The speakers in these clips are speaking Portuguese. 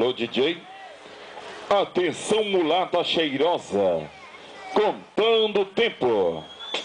Alô, DJ. Atenção, mulata cheirosa. Contando o tempo.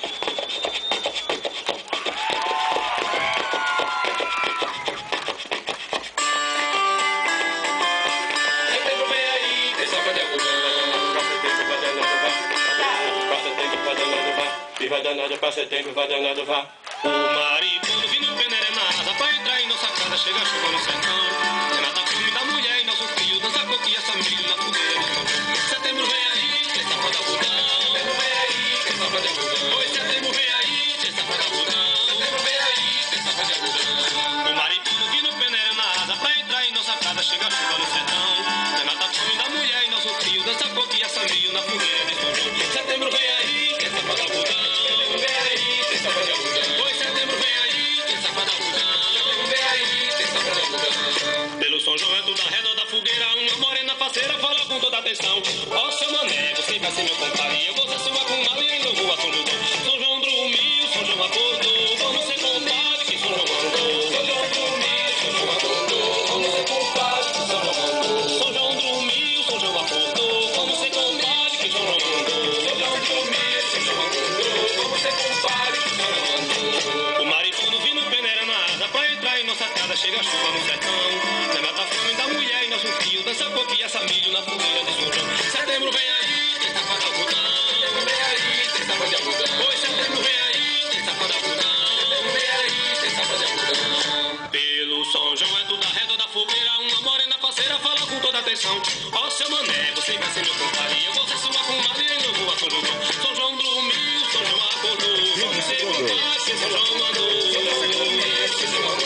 Vai danado pra setembro, vai danado vá. O marido vindo peneira na asa pra entrar em nossa casa, chega chuva no sertão. É mata a fome da mulher e nosso filho dança coquinha, essa milho na fogueira de São João. Setembro vem aí, tem safra de algodão. Setembro vem aí, tem safra de algodão. Oi, setembro vem aí, tem safra de algodão. Setembro vem aí, tem safra de algodão. O marido vindo peneira na asa pra entrar em nossa casa, chega chuva no sertão. É mata a fome da mulher e nosso filho dança coquinha, essa milho na fogueira de São João. Setembro vem aí, tem safra de algodão. Pelo São João é tudo a redor da fogueira, uma morena parceira fala com toda atenção. Ó, seu mané, você vai ser meu compadre, eu vou ser sua comadre e ainda vou a São João. São João dormiu, São João acordou, vamos ser compadre que São João mandou. São João dormiu, São João acordou, vamos ser compadre que São João mandou. São João dormiu, São João acordou, vamos ser compadre que São João mandou. São João dormiu, São João acordou, vamos ser compadre que São João mandou. O marido vindo peneira na asa pra entrar em nossa casa, chega a chuva no sertão. Dança coquinha, essa milho na fogueira de São João. Setembro vem aí, tem safra de algodão. Setembro vem aí, tem safra de algodão. Oi, setembro vem aí, tem safra de algodão. Setembro vem aí, tem safra de algodão. Pelo São João é tudo a redor da fogueira, uma morena parceira fala com toda atenção. Ó, seu mané, você vai ser meu compadre, eu vou ser sua comadre e eu vou a São João. São João dormiu, São João acordou, vamos ser compadre, São João mandou. São João dormiu, São João